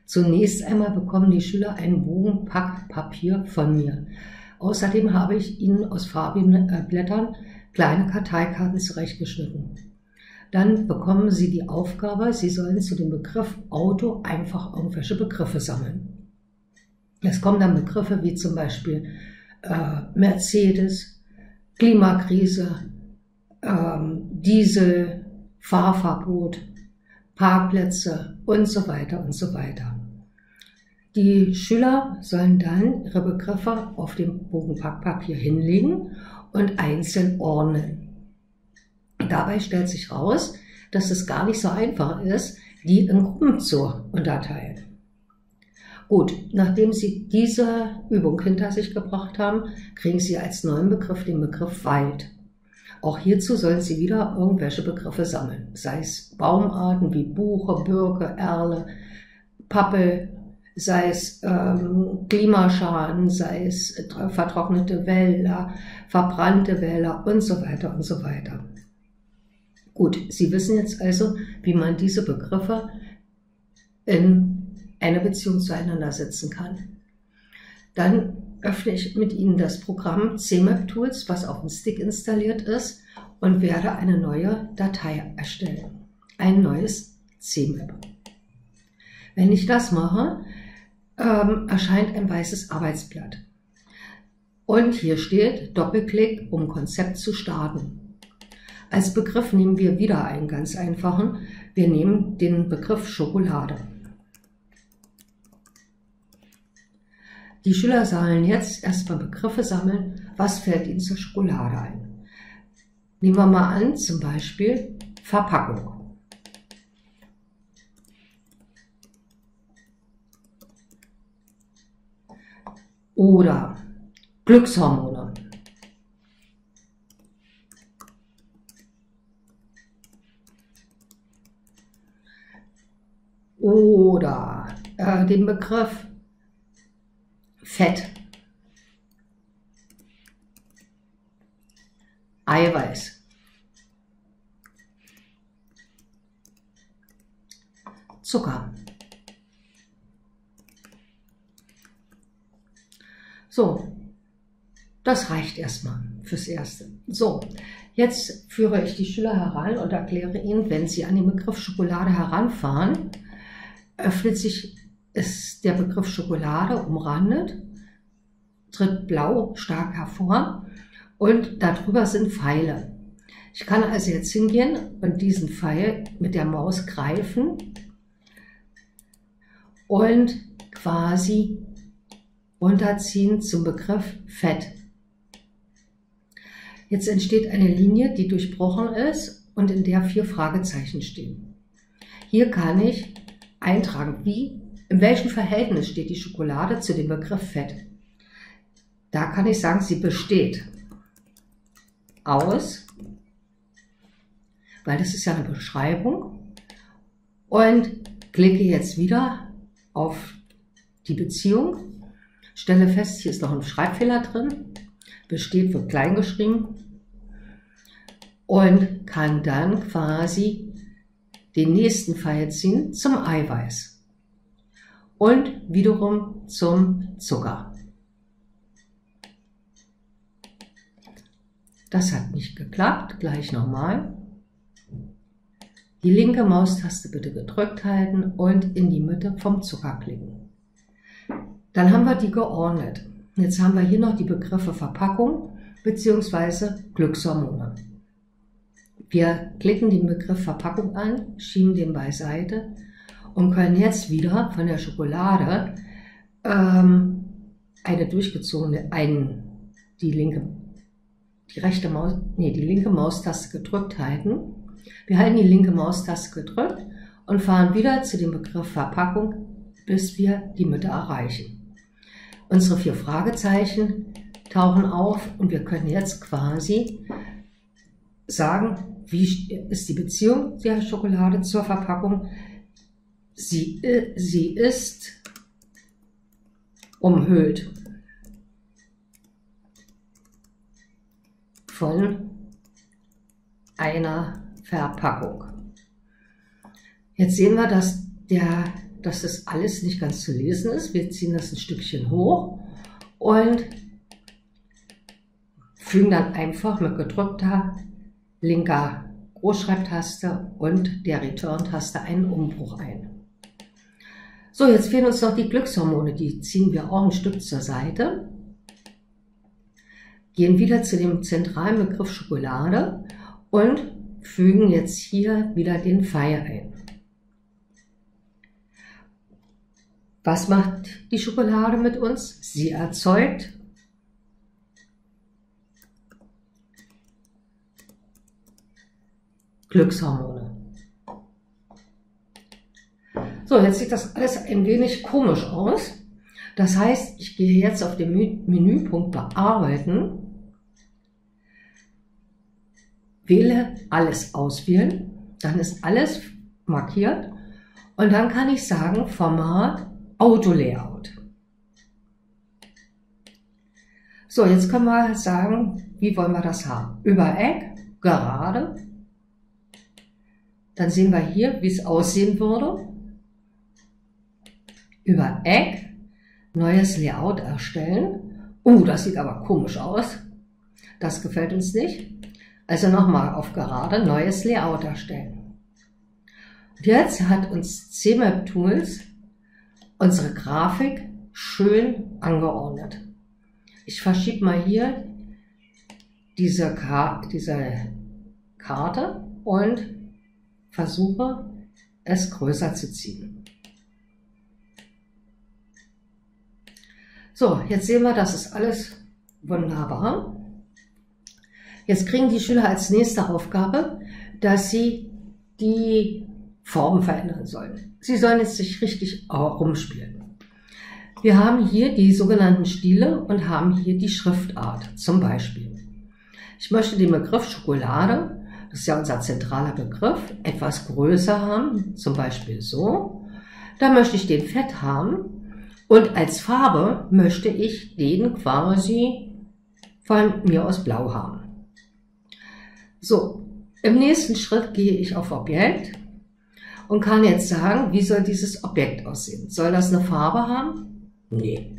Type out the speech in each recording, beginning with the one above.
Zunächst einmal bekommen die Schüler einen Bogen Packpapier von mir. Außerdem habe ich ihnen aus farbigen Blättern kleine Karteikarten zurechtgeschnitten. Dann bekommen sie die Aufgabe, sie sollen zu dem Begriff Auto einfach irgendwelche Begriffe sammeln. Es kommen dann Begriffe wie zum Beispiel Mercedes, Klimakrise, Diesel, Fahrverbot, Parkplätze und so weiter und so weiter. Die Schüler sollen dann ihre Begriffe auf dem Bogen Packpapier hinlegen und einzeln ordnen. Dabei stellt sich heraus, dass es gar nicht so einfach ist, die in Gruppen zu unterteilen. Gut, nachdem Sie diese Übung hinter sich gebracht haben, kriegen Sie als neuen Begriff den Begriff Wald. Auch hierzu sollen Sie wieder irgendwelche Begriffe sammeln, sei es Baumarten wie Buche, Birke, Erle, Pappel, sei es Klimaschaden, sei es vertrocknete Wälder, verbrannte Wälder und so weiter und so weiter. Gut, Sie wissen jetzt also, wie man diese Begriffe in eine Beziehung zueinander setzen kann. Dann öffne ich mit Ihnen das Programm CMap Tools, was auf dem Stick installiert ist, und werde eine neue Datei erstellen. Ein neues CMap. Wenn ich das mache, erscheint ein weißes Arbeitsblatt. Und hier steht Doppelklick, um Konzept zu starten. Als Begriff nehmen wir wieder einen ganz einfachen. Wir nehmen den Begriff Schokolade. Die Schüler sollen jetzt erstmal Begriffe sammeln, was fällt ihnen zur Schokolade ein. Nehmen wir mal an, zum Beispiel Verpackung. Oder Glückshormone. Oder den Begriff Fett, Eiweiß, Zucker. So, das reicht erstmal fürs Erste. So, jetzt führe ich die Schüler heran und erkläre ihnen, wenn sie an den Begriff Schokolade heranfahren, öffnet sich der Begriff Schokolade umrandet, tritt blau stark hervor und darüber sind Pfeile. Ich kann also jetzt hingehen und diesen Pfeil mit der Maus greifen und quasi runterziehen zum Begriff Fett. Jetzt entsteht eine Linie, die durchbrochen ist und in der 4 Fragezeichen stehen. Hier kann ich eintragen, in welchem Verhältnis steht die Schokolade zu dem Begriff Fett. Da kann ich sagen, sie besteht aus, weil das ist ja eine Beschreibung, und klicke jetzt wieder auf die Beziehung, stelle fest, hier ist noch ein Schreibfehler drin, besteht wird klein geschrieben, und kann dann quasi den nächsten Pfeil ziehen zum Eiweiß und wiederum zum Zucker. Das hat nicht geklappt, gleich nochmal. Die linke Maustaste bitte gedrückt halten und in die Mitte vom Zucker klicken. Dann haben wir die geordnet. Jetzt haben wir hier noch die Begriffe Verpackung bzw. Glückshormone. Wir klicken den Begriff Verpackung an, schieben den beiseite und können jetzt wieder von der Schokolade die linke Maustaste gedrückt halten. Wir halten die linke Maustaste gedrückt und fahren wieder zu dem Begriff Verpackung, bis wir die Mitte erreichen. Unsere 4 Fragezeichen tauchen auf und wir können jetzt quasi sagen, wie ist die Beziehung der Schokolade zur Verpackung. Sie ist umhüllt von einer Verpackung. Jetzt sehen wir, dass dass das alles nicht ganz zu lesen ist. Wir ziehen das ein Stückchen hoch und fügen dann einfach mit gedrückter linker Großschreibtaste und der Return-Taste einen Umbruch ein. So, jetzt fehlen uns noch die Glückshormone, die ziehen wir auch ein Stück zur Seite. Gehen wieder zu dem zentralen Begriff Schokolade und fügen jetzt hier wieder den Pfeil ein. Was macht die Schokolade mit uns? Sie erzeugt Glückshormone. So, jetzt sieht das alles ein wenig komisch aus. Das heißt, ich gehe jetzt auf den Menüpunkt Bearbeiten, wähle alles auswählen, dann ist alles markiert und dann kann ich sagen Format Auto-Layout. So, jetzt können wir sagen, wie wollen wir das haben? Über Eck, gerade. Dann sehen wir hier, wie es aussehen würde. Über Eck, neues Layout erstellen. Das sieht aber komisch aus. Das gefällt uns nicht. Also nochmal auf gerade, neues Layout erstellen. Und jetzt hat uns CMap Tools unsere Grafik schön angeordnet. Ich verschiebe mal hier diese Karte und versuche es größer zu ziehen. So, jetzt sehen wir, das ist alles wunderbar. Jetzt kriegen die Schüler als nächste Aufgabe, dass sie die Form verändern sollen. Sie sollen jetzt sich richtig rumspielen. Wir haben hier die sogenannten Stile und haben hier die Schriftart. Zum Beispiel, ich möchte den Begriff Schokolade, das ist ja unser zentraler Begriff, etwas größer haben, zum Beispiel so. Da möchte ich den fett haben und als Farbe möchte ich den quasi von mir aus blau haben. So, im nächsten Schritt gehe ich auf Objekt und kann jetzt sagen, wie soll dieses Objekt aussehen? Soll das eine Farbe haben? Nee.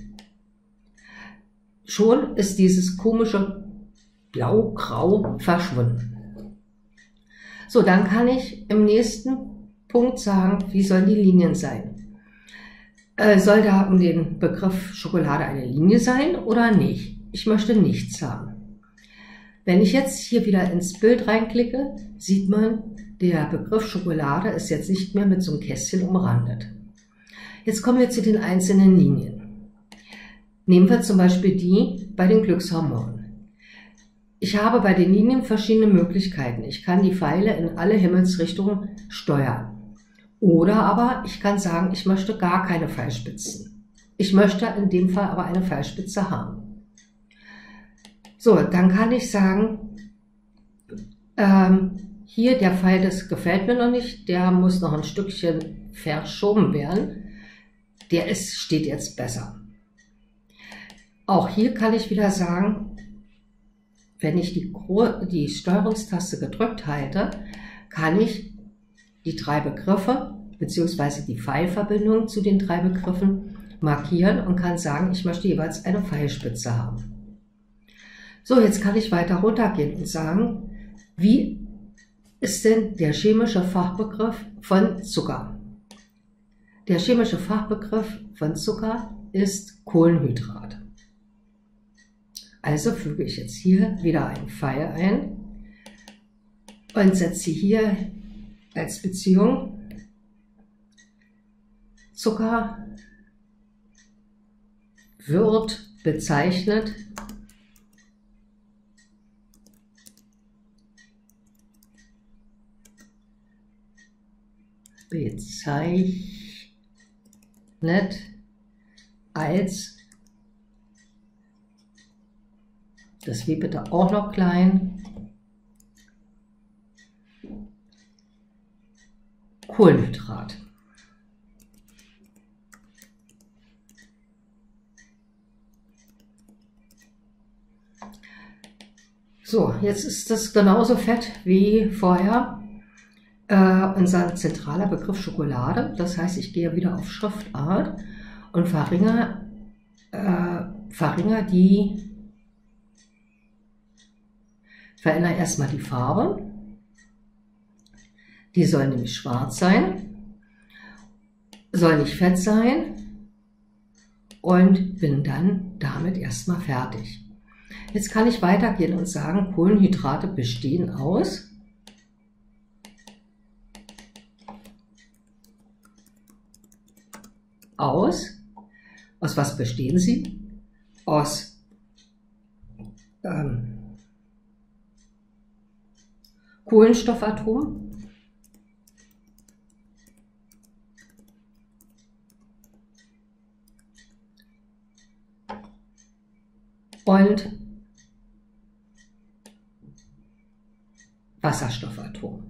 Schon ist dieses komische Blau-Grau verschwunden. So, dann kann ich im nächsten Punkt sagen, wie sollen die Linien sein? Soll da um den Begriff Schokolade eine Linie sein oder nicht? Ich möchte nichts haben. Wenn ich jetzt hier wieder ins Bild reinklicke, sieht man, der Begriff Schokolade ist jetzt nicht mehr mit so einem Kästchen umrandet. Jetzt kommen wir zu den einzelnen Linien. Nehmen wir zum Beispiel die bei den Glückshormonen. Ich habe bei den Linien verschiedene Möglichkeiten. Ich kann die Pfeile in alle Himmelsrichtungen steuern. Oder aber ich kann sagen, ich möchte gar keine Pfeilspitzen. Ich möchte in dem Fall aber eine Pfeilspitze haben. So, dann kann ich sagen, hier der Pfeil, das gefällt mir noch nicht, der muss noch ein Stückchen verschoben werden. Der steht jetzt besser. Auch hier kann ich wieder sagen, wenn ich die Steuerungstaste gedrückt halte, kann ich die drei Begriffe bzw. die Pfeilverbindung zu den drei Begriffen markieren und kann sagen, ich möchte jeweils eine Pfeilspitze haben. So, jetzt kann ich weiter runtergehen und sagen, wie ist denn der chemische Fachbegriff von Zucker? Der chemische Fachbegriff von Zucker ist Kohlenhydrat. Also füge ich jetzt hier wieder einen Pfeil ein und setze hier als Beziehung Zucker wird bezeichnet als, das W bitte auch noch klein, Kohlenhydrat. So, jetzt ist das genauso fett wie vorher. unser zentraler Begriff Schokolade. Das heißt, ich gehe wieder auf Schriftart und verändere erstmal die Farbe. Die soll nämlich schwarz sein, soll nicht fett sein und bin dann damit erstmal fertig. Jetzt kann ich weitergehen und sagen, Kohlenhydrate bestehen aus was bestehen sie? Aus Kohlenstoffatomen und Wasserstoffatom.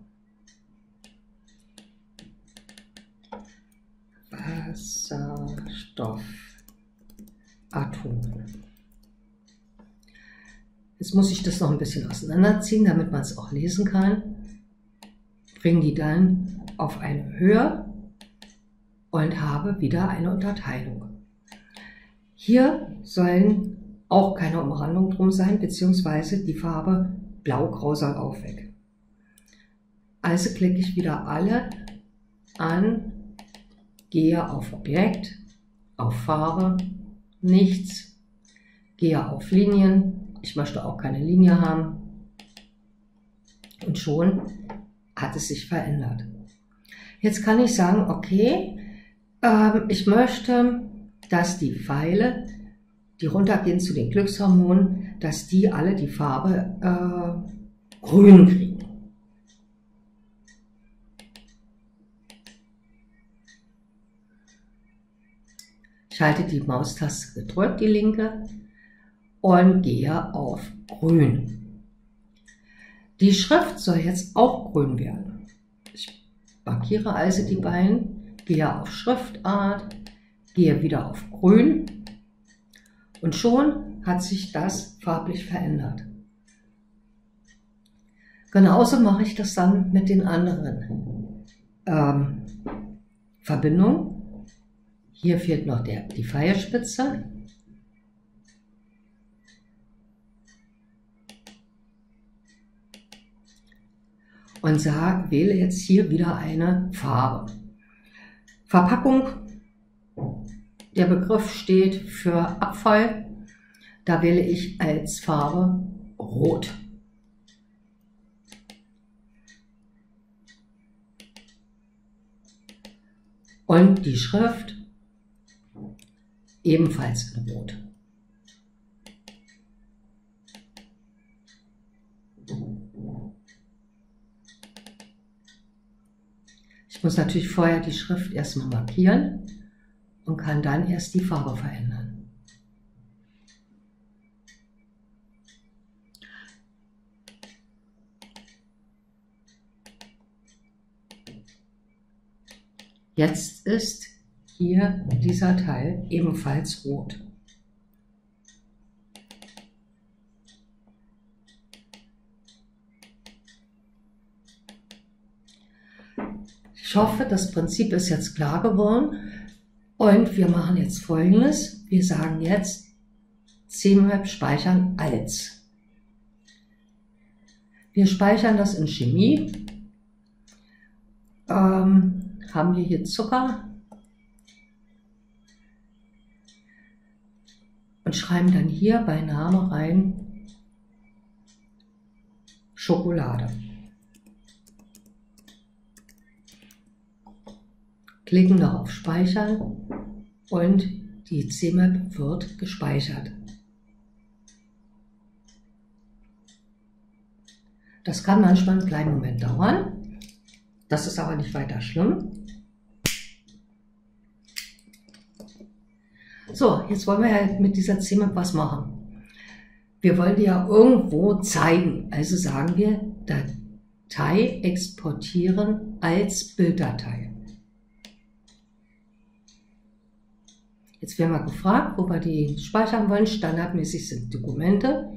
Jetzt muss ich das noch ein bisschen auseinanderziehen, damit man es auch lesen kann. Bringe die dann auf eine Höhe und habe wieder eine Unterteilung. Hier sollen auch keine Umrandung drum sein, beziehungsweise die Farbe blau-grau soll auch weg. Also klicke ich wieder alle an, gehe auf Objekt, auf Farbe, nichts, gehe auf Linien, ich möchte auch keine Linie haben und schon hat es sich verändert. Jetzt kann ich sagen, okay, ich möchte, dass die Pfeile, die runtergehen zu den Glückshormonen, dass die alle die Farbe grün kriegen. Ich halte die Maustaste gedrückt, die linke, und gehe auf Grün. Die Schrift soll jetzt auch grün werden. Ich markiere also die beiden, gehe auf Schriftart, gehe wieder auf Grün und schon hat sich das farblich verändert. Genauso mache ich das dann mit den anderen Verbindungen. Hier fehlt noch die Pfeilspitze. Und wähle jetzt hier wieder eine Farbe. Verpackung, der Begriff steht für Abfall. Da wähle ich als Farbe Rot. Und die Schrift ebenfalls in Rot. Ich muss natürlich vorher die Schrift erstmal markieren und kann dann erst die Farbe verändern. Jetzt ist hier dieser Teil ebenfalls rot. Ich hoffe, das Prinzip ist jetzt klar geworden und wir machen jetzt Folgendes. Wir sagen jetzt CMAP speichern als. Wir speichern das in Chemie. Haben wir hier Zucker und schreiben dann hier bei Name rein Schokolade. Klicken noch auf Speichern und die CMAP wird gespeichert. Das kann manchmal einen kleinen Moment dauern, das ist aber nicht weiter schlimm. So, jetzt wollen wir ja mit dieser CMAP was machen. Wir wollen die ja irgendwo zeigen, also sagen wir Datei exportieren als Bilddatei. Jetzt werden wir gefragt, wo wir die speichern wollen. Standardmäßig sind Dokumente.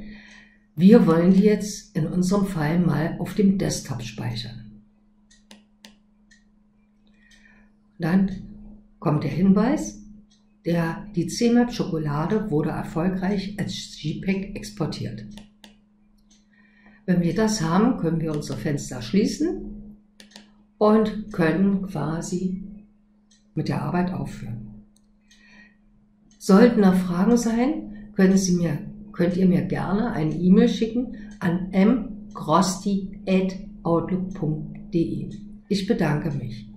Wir wollen die jetzt in unserem Fall mal auf dem Desktop speichern. Dann kommt der Hinweis, die CMAP Schokolade wurde erfolgreich als JPEG exportiert. Wenn wir das haben, können wir unser Fenster schließen und können quasi mit der Arbeit aufhören. Sollten noch Fragen sein, könnt ihr mir gerne eine E-Mail schicken an mgrosti@outlook.de. Ich bedanke mich.